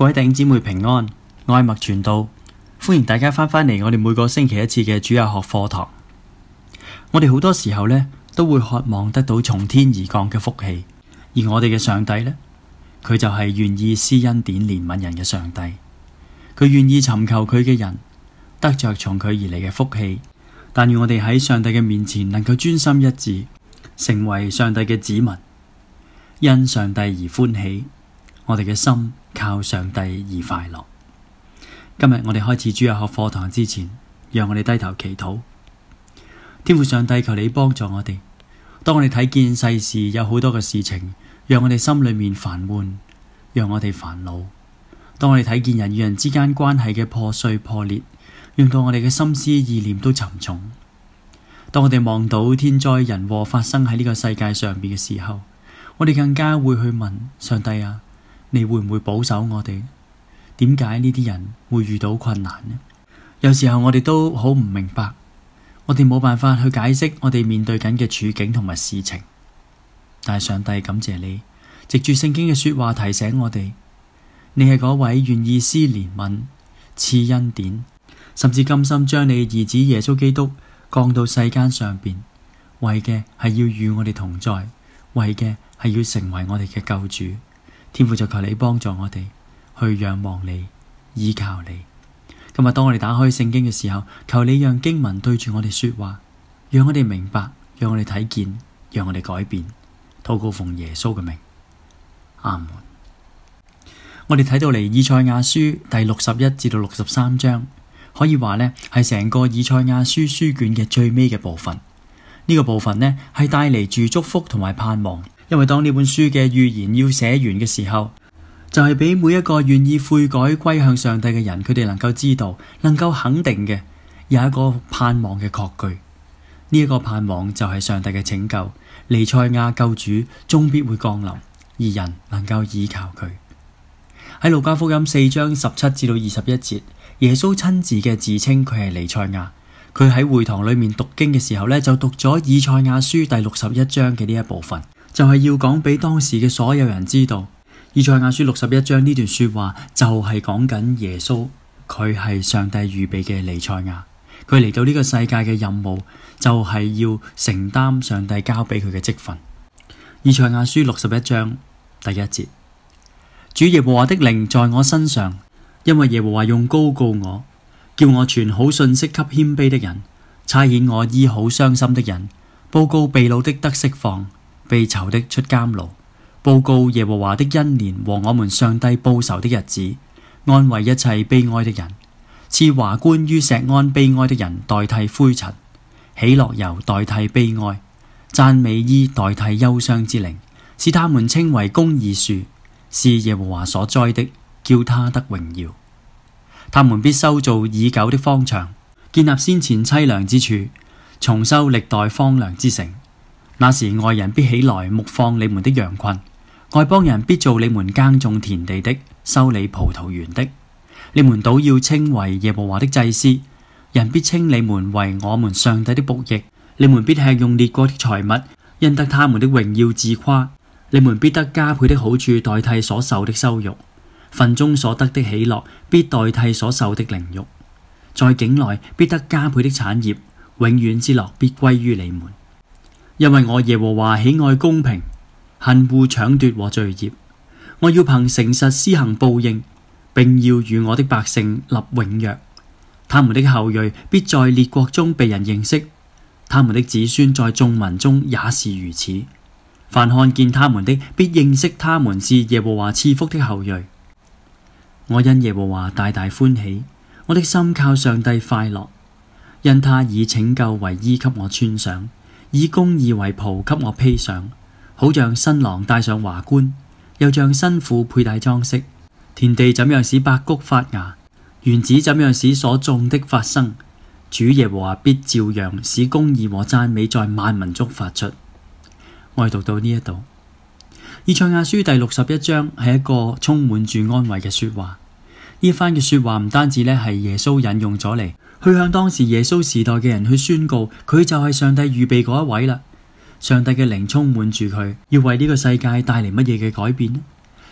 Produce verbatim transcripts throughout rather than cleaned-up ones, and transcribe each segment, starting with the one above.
各位弟兄姊妹平安，我係麥傳道，歡迎大家翻返嚟我哋每個星期一次嘅主日學課堂。我哋好多時候呢，都會渴望得到從天而降嘅福氣，而我哋嘅上帝呢，佢就係願意施恩典憐憫人嘅上帝，佢願意尋求佢嘅人得着從佢而嚟嘅福氣。但願我哋喺上帝嘅面前能夠專心一致，成為上帝嘅子民，因上帝而歡喜，我哋嘅心靠上帝而快樂。今日我哋開始主日學課堂之前，讓我哋低頭祈禱。天父上帝，求你幫助我哋。當我哋睇見世事有好多嘅事情，讓我哋心裏面煩悶，讓我哋煩惱。當我哋睇見人與人之間關係嘅破碎破裂，讓到我哋嘅心思意念都沉重。當我哋望到天災人禍發生喺呢個世界上邊嘅時候，我哋更加會去問上帝啊，你會唔會保守我哋？點解呢啲人會遇到困難呢？有時候我哋都好唔明白，我哋冇辦法去解釋我哋面對緊嘅處境同埋事情。但係上帝感謝你，藉住聖經嘅說話提醒我哋，你係嗰位願意施憐憫、賜恩典，甚至甘心將你兒子耶穌基督降到世間上邊，為嘅係要與我哋同在，為嘅係要成為我哋嘅救主。天父就求你幫助我哋去仰望你，依靠你。今日當我哋打開聖經嘅時候，求你讓經文對住我哋說話，讓我哋明白，讓我哋睇見，讓我哋改變。禱告奉耶穌嘅名，阿門。我哋睇到嚟以賽亞書第六十一至到六十三章，可以話呢係成個以賽亞書書卷嘅最尾嘅部分。呢、這個部分呢係帶嚟住祝福同埋盼望，因為當呢本書嘅預言要寫完嘅時候，就係、是、俾每一個願意悔改歸向上帝嘅人，佢哋能夠知道，能夠肯定嘅有一個盼望嘅確據。呢、這、一個盼望就係上帝嘅拯救，彌賽亞救主終必會降臨，而人能夠依靠佢。喺路加福音四章十七至到二十一節，耶穌親自嘅自稱佢係彌賽亞。佢喺會堂裏面讀經嘅時候呢，就讀咗以賽亞書第六十一章嘅呢一部分，就係、是、要講俾當時嘅所有人知道。以賽亞書六十一章呢段說話就係講緊耶穌，佢係上帝預備嘅彌賽亞。佢嚟到呢個世界嘅任務就係要承擔上帝交俾佢嘅職分。以賽亞書六十一章第一節，主耶和華的靈在我身上，因為耶和華用膏膏我，叫我傳好信息給謙卑的人，差遣我醫好傷心的人，報告被擄的得釋放，被囚的出監牢，報告耶和華的恩年和我們上帝報仇的日子，安慰一切悲哀的人，賜華冠於錫安悲哀的人代替灰塵，喜樂油代替悲哀，讚美衣代替憂傷之靈，使他們稱為公義樹，是耶和華所栽的，叫他得榮耀。他們必修造已久的荒場，建立先前淒涼之處，重修歷代荒涼之城。那時外人必起來牧放你們的羊群，外邦人必做你們耕種田地的，修理葡萄園的。你們倒要稱為耶和華的祭司，人必稱你們為我們上帝的僕役。你們必吃用列國的財物，因得他們的榮耀自誇。你們必得加倍的好處代替所受的羞辱，份中所得的喜樂必代替所受的凌辱。在境內必得加倍的產業，永遠之樂必歸於你們。因為我耶和華喜愛公平，恨惡搶奪和罪孽。我要憑誠實施行報應，並要與我的百姓立永約。他們的後裔必在列國中被人認識，他們的子孫在眾民中也是如此。凡看見他們的，必認識他們是耶和華賜福的後裔。我因耶和華大大歡喜，我的心靠上帝快樂，因他以拯救為衣給我穿上，以公義為袍給我披上，好像新郎戴上華冠，又像新婦佩戴裝飾。田地怎樣使百穀發芽，園子怎樣使所種的發生，主耶和華必照樣使公義和讚美在萬民中發出。我哋讀到呢一度，以賽亞書第六十一章係一個充滿住安慰嘅說話。呢番嘅說話唔單止咧係耶穌引用咗嚟，去向當時耶穌時代嘅人去宣告，佢就係上帝預備嗰一位啦。上帝嘅靈充滿住佢，要為呢個世界帶嚟乜嘢嘅改變呢？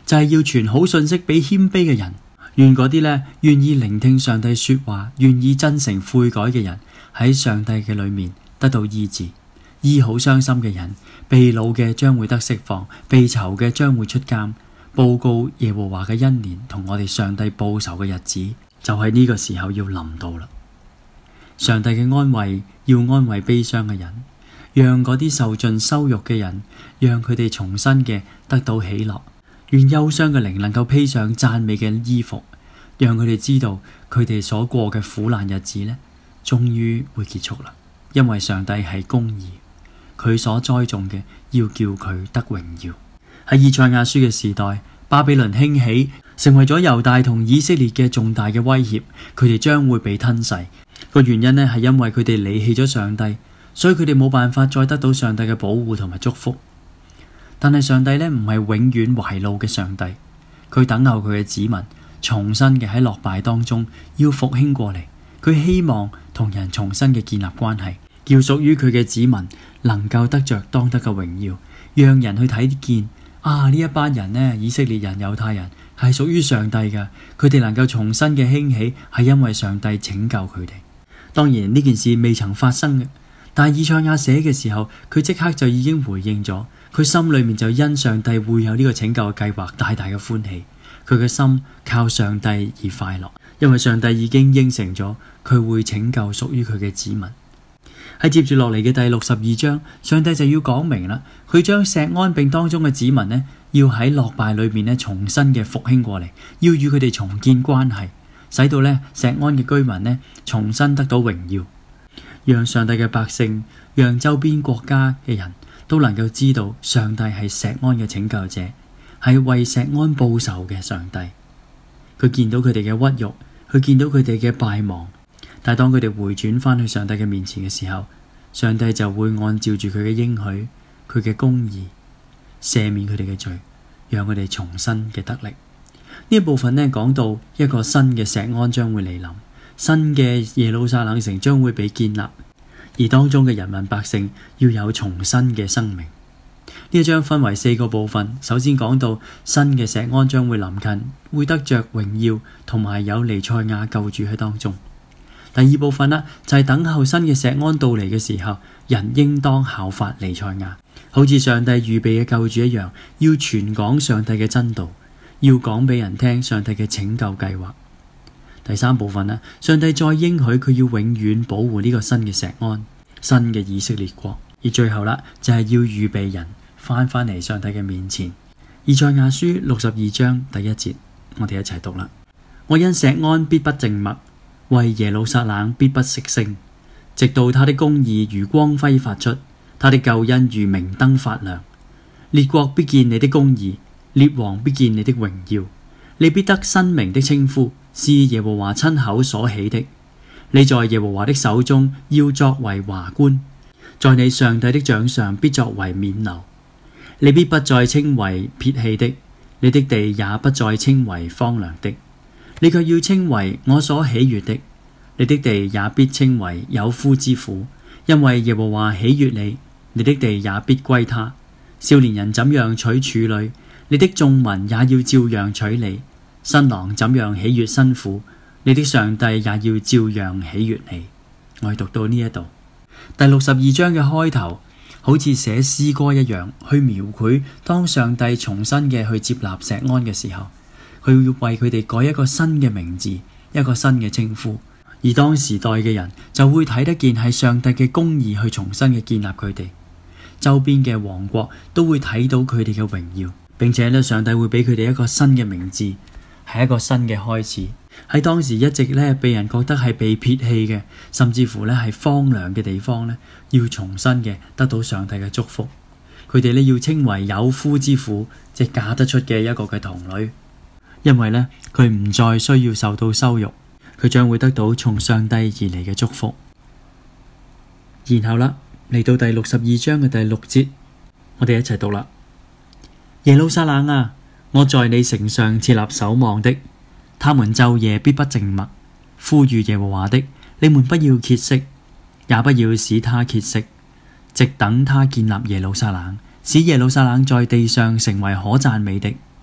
就係要傳好信息俾謙卑嘅人。願嗰啲呢願意聆聽上帝說話、願意真誠悔改嘅人，喺上帝嘅裏面得到醫治。醫好傷心嘅人，被擄嘅將會得釋放，被囚嘅將會出監。報告耶和華嘅恩年同我哋上帝報仇嘅日子，就喺呢個時候要臨到啦。上帝嘅安慰要安慰悲傷嘅人，讓嗰啲受盡羞辱嘅人，讓佢哋重新嘅得到喜樂。願憂傷嘅靈能夠披上讚美嘅衣服，讓佢哋知道佢哋所過嘅苦難日子呢，終於會結束啦。因為上帝係公義，佢所栽種嘅要叫佢得榮耀。喺以賽亞書嘅時代，巴比倫興起，成為咗猶大同以色列嘅重大嘅威脅，佢哋將會被吞噬。個原因呢，係因為佢哋離棄咗上帝，所以佢哋冇辦法再得到上帝嘅保護同埋祝福。但係上帝呢，唔係永遠懷怒嘅上帝，佢等候佢嘅子民重新嘅喺落敗當中要復興過嚟。佢希望同人重新嘅建立關係，叫屬於佢嘅子民能夠得着當得嘅榮耀，讓人去睇見啊，呢一班人呢，以色列人、猶太人係屬於上帝嘅，佢哋能夠重新嘅興起係因為上帝拯救佢哋。當然呢件事未曾發生嘅，但係以賽亞寫嘅時候，佢即刻就已經回應咗。佢心裏面就因上帝會有呢個拯救嘅計劃大大嘅歡喜，佢嘅心靠上帝而快樂，因為上帝已經應承咗佢會拯救屬於佢嘅子民。喺接住落嚟嘅第六十二章，上帝就要講明啦，佢將錫安並當中嘅子民呢，要喺落敗裏面呢重新嘅復興過嚟，要與佢哋重建關係，使到呢錫安嘅居民呢重新得到榮耀，讓上帝嘅百姓，讓周邊國家嘅人都能夠知道上帝係錫安嘅拯救者，係為錫安報仇嘅上帝。佢見到佢哋嘅屈辱，佢見到佢哋嘅敗亡，但係當佢哋回轉翻去上帝嘅面前嘅時候，上帝就會按照住佢嘅應許，佢嘅公義赦免佢哋嘅罪，讓佢哋重新嘅得力。呢一部分呢，講到一個新嘅錫安將會嚟臨，新嘅耶路撒冷城將會被建立，而當中嘅人民百姓要有重新嘅生命。呢一章分為四個部分，首先講到新嘅錫安將會臨近，會得着榮耀，同埋有彌賽亞救主喺當中。第二部分呢，就係、是、等候新嘅錫安到嚟嘅時候，人應當效法彌賽亞，好似上帝預備嘅救主一樣，要傳講上帝嘅真道，要講俾人聽上帝嘅拯救計劃。第三部分呢，上帝再應許佢要永遠保護呢個新嘅錫安，新嘅以色列國。而最後啦，就係、是、要預備人翻返嚟上帝嘅面前。以賽亞書六十二章第一節，我哋一齊讀啦。我因錫安必不靜默，為耶路撒冷必不息聲，直到他的公義如光輝發出，他的救恩如明燈發亮。列國必見你的公義，列王必見你的榮耀。你必得新名的稱呼，是耶和華親口所起的。你在耶和華的手中要作為華冠，在你上帝的掌上必作為冕旒。你必不再稱為撇棄的，你的地也不再稱為荒涼的。你卻要稱為我所喜悅的，你的地也必稱為有夫之婦，因為耶和華喜悅你，你的地也必歸他。少年人怎樣娶處女，你的眾民也要照樣娶你；新郎怎樣喜悅新婦，你的上帝也要照樣喜悅你。我哋讀到呢一度，第六十二章嘅開頭，好似寫詩歌一樣，去描繪當上帝重新嘅去接納錫安嘅時候，佢要為佢哋改一個新嘅名字，一個新嘅稱呼。而當時代嘅人就會睇得見係上帝嘅公義去重新嘅建立佢哋，周邊嘅王國都會睇到佢哋嘅榮耀，並且呢，上帝會俾佢哋一個新嘅名字，係一個新嘅開始。喺當時一直呢，被人覺得係被撇棄嘅，甚至乎呢係荒涼嘅地方呢，要重新嘅得到上帝嘅祝福。佢哋呢要稱為有夫之婦，即係嫁得出嘅一個嘅童女，因為呢，佢唔再需要受到羞辱，佢將會得到從上帝而嚟嘅祝福。然後啦，嚟到第六十二章嘅第六節，我哋一齊讀啦。耶路撒冷啊，我在你城上設立守望的，他們晝夜必不靜默，呼籲耶和華的，你們不要歇息，也不要使他歇息，直等他建立耶路撒冷，使耶路撒冷在地上成為可讚美的。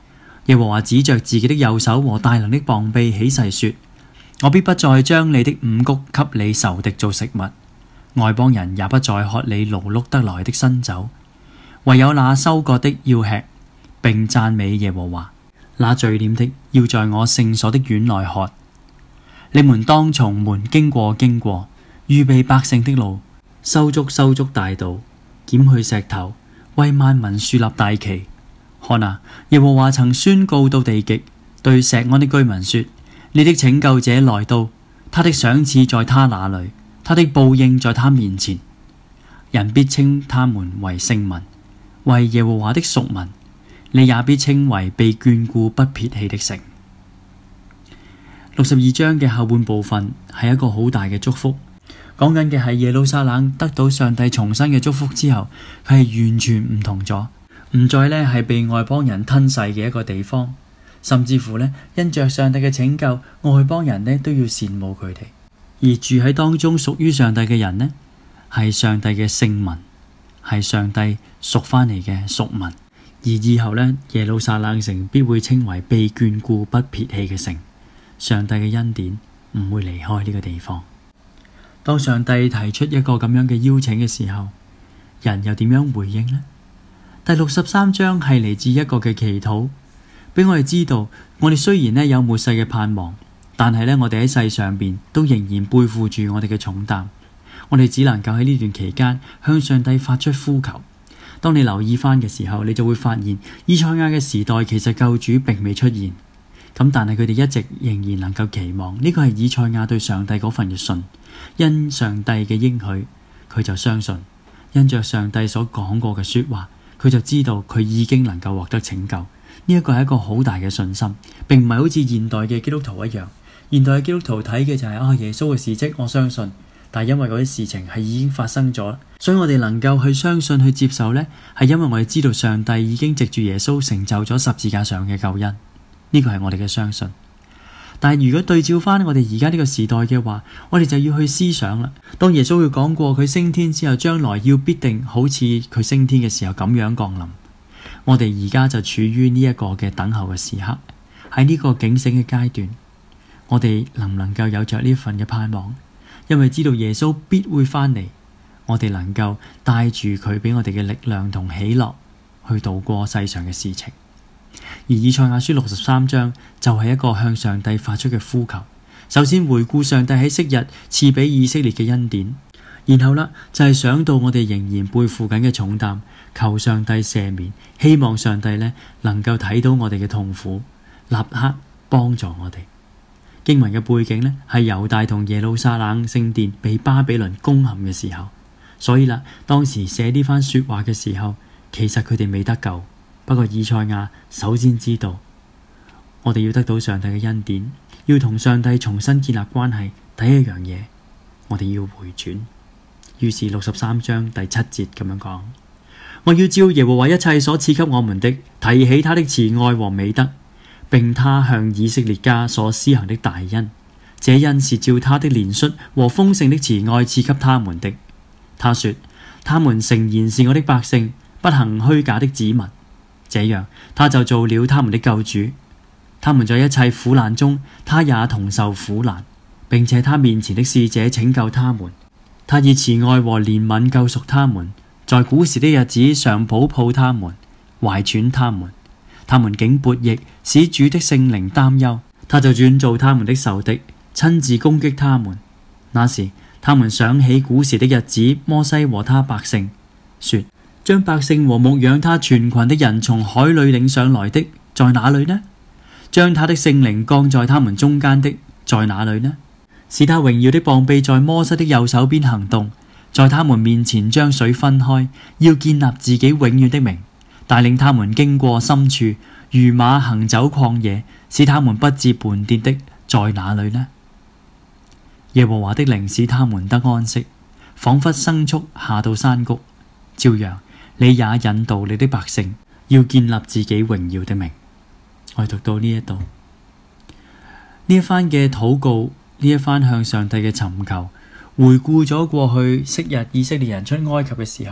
耶和華指着自己的右手和大能的膀臂起誓說：我必不再將你的五穀給你仇敵做食物，外邦人也不再喝你勞碌得來的新酒，唯有那收割的要吃，並讚美耶和華；那聚斂的要在我聖所的院內喝。你們當從門經過經過，預備百姓的路，修築修築大道，撿去石頭，為萬民豎立大旗。看啊，耶和華曾宣告到地極，對錫安的居民說：你的拯救者來到，他的賞賜在他那裏，他的報應在他面前。人必稱他們為聖民，為耶和華的屬民。你也必稱為被眷顧不撇棄的城。六十二章嘅後半部分係一個好大嘅祝福，講緊嘅係耶路撒冷得到上帝重生嘅祝福之後，佢係完全唔同咗，唔再呢係被外邦人吞噬嘅一個地方，甚至乎呢，因着上帝嘅拯救，外邦人呢都要羨慕佢哋，而住喺當中屬於上帝嘅人呢，係上帝嘅聖民，係上帝贖翻嚟嘅屬民，而以後呢，耶路撒冷城必會稱為被眷顧不撇棄嘅城。上帝嘅恩典唔會離開呢個地方。當上帝提出一個咁樣嘅邀請嘅時候，人又點樣回應呢？第六十三章係嚟自一個嘅祈禱，俾我哋知道，我哋雖然呢有末世嘅盼望，但係呢，我哋喺世上邊都仍然背負住我哋嘅重擔，我哋只能夠喺呢段期間向上帝發出呼求。當你留意翻嘅時候，你就會發現以賽亞嘅時代其實救主並未出現。咁但係佢哋一直仍然能夠期望，呢個係以賽亞對上帝嗰份嘅信，因上帝嘅應許，佢就相信，因着上帝所講過嘅說話，佢就知道佢已經能夠獲得拯救。呢一個係一個好大嘅信心，並唔係好似現代嘅基督徒一樣。現代嘅基督徒睇嘅就係、是、啊耶穌嘅事蹟，我相信，但係因為嗰啲事情係已經發生咗，所以我哋能夠去相信去接受呢，係因為我哋知道上帝已經藉住耶穌成就咗十字架上嘅救恩。呢個係我哋嘅相信，但係如果對照翻我哋而家呢個時代嘅話，我哋就要去思想啦。當耶穌會講過佢升天之後，將來要必定好似佢升天嘅時候咁樣降臨，我哋而家就處於呢一個嘅等候嘅時刻，喺呢個警醒嘅階段，我哋能唔能夠有着呢份嘅盼望？因為知道耶穌必會翻嚟，我哋能夠帶住佢俾我哋嘅力量同喜樂去度過世上嘅事情。而以賽亞書六十三章就係一個向上帝發出嘅呼求。首先回顧上帝喺昔日賜俾以色列嘅恩典，然後呢，就係、是、想到我哋仍然背負緊嘅重擔，求上帝赦免，希望上帝呢能夠睇到我哋嘅痛苦，立刻幫助我哋。經文嘅背景呢，係猶大同耶路撒冷聖殿被巴比倫攻陷嘅時候，所以啦，當時寫呢番說話嘅時候，其實佢哋未得救。不過以賽亞首先知道，我哋要得到上帝嘅恩典，要同上帝重新建立關係，第一樣嘢，我哋要回轉。於是六十三章第七節咁樣講：我要照耶和華一切所賜給我們的，提起他的慈愛和美德，並他向以色列家所施行的大恩。這恩是照他的憐恤和豐盛的慈愛賜給他們的。他說：他們誠然是我的百姓，不行虛假的子民。這樣，他就做了他們的救主。他們在一切苦難中，他也同受苦難，並且他面前的使者拯救他們。他以慈愛和憐憫救贖他們，在古時的日子常保抱他們，懷揣他們。他們竟悖逆，使主的聖靈擔憂，他就轉做他們的仇敵，親自攻擊他們。那時，他們想起古時的日子，摩西和他百姓，說：將百姓和牧養他全群的人從海裏領上來的，在哪裏呢？將他的聖靈降在他們中間的，在哪裏呢？使他榮耀的膀臂在摩西的右手邊行動，在他們面前將水分開，要建立自己永遠的名，帶領他們經過深處，如馬行走曠野，使他們不致絆跌的，在哪裏呢？耶和華的靈使他們得安息，仿佛牲畜下到山谷，照樣你也引導你的百姓，要建立自己榮耀的名。我哋讀到呢一度，呢一番嘅禱告，呢一番向上帝嘅尋求，回顧咗過去昔日以色列人出埃及嘅時候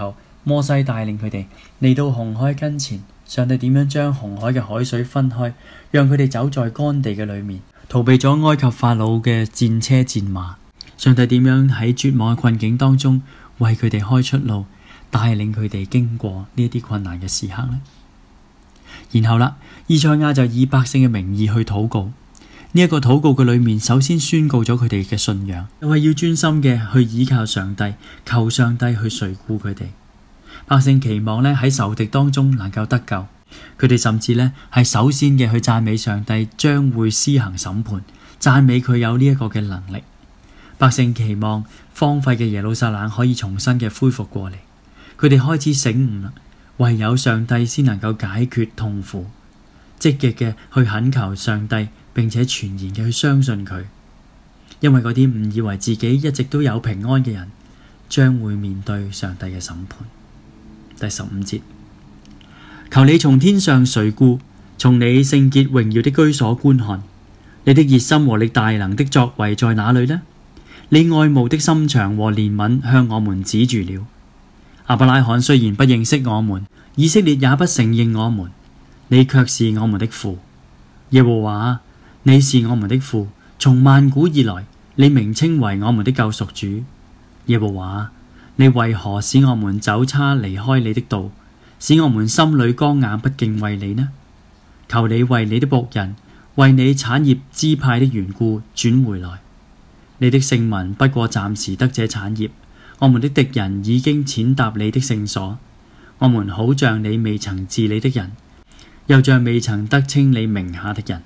摩西帶領佢哋嚟到紅海跟前，上帝點樣將紅海嘅海水分開，讓佢哋走在乾地嘅裏面，逃避咗埃及法老嘅戰車戰馬。上帝點樣喺絕望嘅困境當中為佢哋開出路，帶領佢哋經過呢啲困難嘅時刻呢？然後啦，以賽亞就以百姓嘅名義去禱告。呢一個禱告嘅裏面，首先宣告咗佢哋嘅信仰，又係要專心嘅去倚靠上帝，求上帝去垂顧佢哋。百姓期望呢喺仇敵當中能夠得救，佢哋甚至呢係首先嘅去讚美上帝將會施行審判，讚美佢有呢一個嘅能力。百姓期望荒廢嘅耶路撒冷可以重新嘅恢復過嚟，佢哋開始醒悟啦，唯有上帝先能夠解決痛苦，積極嘅去懇求上帝，並且全然嘅去相信佢，因為嗰啲誤以為自己一直都有平安嘅人，將會面對上帝嘅審判。第十五節，求你從天上垂顧，從你聖潔榮耀的居所觀看，你的熱心和你大能的作為在哪裏呢？你愛慕的心腸和憐憫向我們指住了。亞伯拉罕雖然不認識我們，以色列也不承認我們，你卻是我們的父。耶和華，你是我們的父，從萬古以來，你名稱為我們的救贖主。耶和華，你為何使我們走差離開你的道，使我們心裏剛硬不敬畏你呢？求你為你的僕人，為你產業支派的緣故轉回來。你的聖民不過暫時得這產業，我們的敵人已經踐踏你的聖所。我們好像你未曾治理的人，又像未曾得稱你名下的人。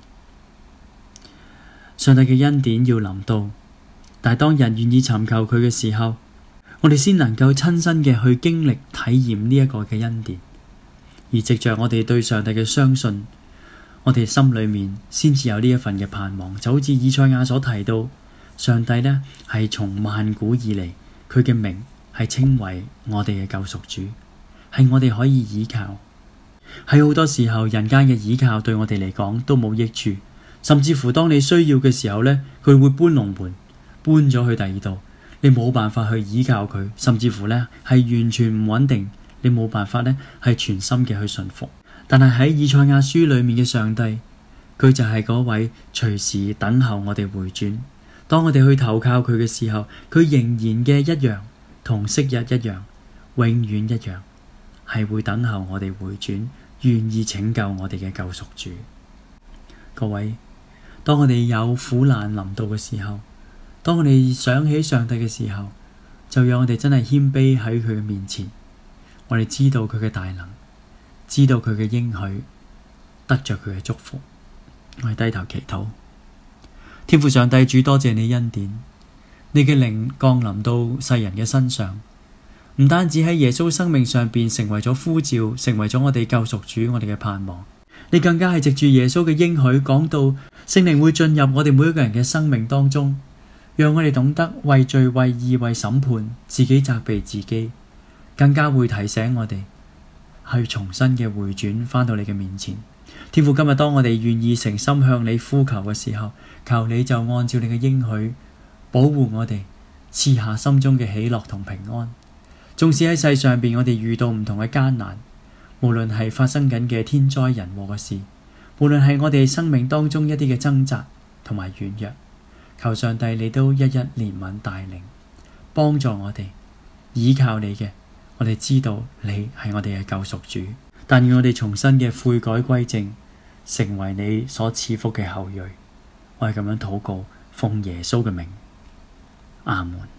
上帝嘅恩典要臨到，但係當人願意尋求佢嘅時候，我哋先能夠親身嘅去經歷體驗呢一個嘅恩典，而藉着我哋對上帝嘅相信，我哋心裏面先至有呢一份嘅盼望。就好似以賽亞所提到，上帝呢係從萬古以嚟，佢嘅名係稱為我哋嘅救贖主，係我哋可以倚靠。喺好多時候，人間嘅倚靠對我哋嚟講都冇益處，甚至乎當你需要嘅時候呢，佢會搬龍門，搬咗去第二度，你冇辦法去倚靠佢，甚至乎呢係完全唔穩定，你冇辦法呢係全心嘅去順服。但係喺以賽亞書裏面嘅上帝，佢就係嗰位隨時等候我哋回轉。當我哋去投靠佢嘅時候，佢仍然嘅一樣，同昔日一樣，永遠一樣，係會等候我哋回轉，願意拯救我哋嘅救贖主。各位，當我哋有苦難臨到嘅時候，當我哋想起上帝嘅時候，就讓我哋真係謙卑喺佢嘅面前。我哋知道佢嘅大能，知道佢嘅應許，得着佢嘅祝福。我哋低頭祈禱。天父上帝主，多謝你恩典，你嘅靈降臨到世人嘅身上，唔單止喺耶穌生命上邊成為咗呼召，成為咗我哋救贖主，我哋嘅盼望。你更加係藉住耶穌嘅應許，講到聖靈會進入我哋每一個人嘅生命當中，讓我哋懂得為罪、為義、為審判，自己責備自己，更加會提醒我哋去重新嘅回轉返到你嘅面前。天父，今日當我哋願意誠心向你呼求嘅時候，求你就按照你嘅應許保護我哋，賜下心中嘅喜樂同平安。縱使喺世上邊我哋遇到唔同嘅艱難，無論係發生緊嘅天災人禍嘅事，無論係我哋生命當中一啲嘅掙扎同埋軟弱，求上帝你都一一憐憫帶領，幫助我哋。倚靠你嘅，我哋知道你係我哋嘅救贖主，但願我哋重新嘅悔改歸正，成為你所賜福嘅後裔。我係咁樣禱告，奉耶穌嘅名，阿門。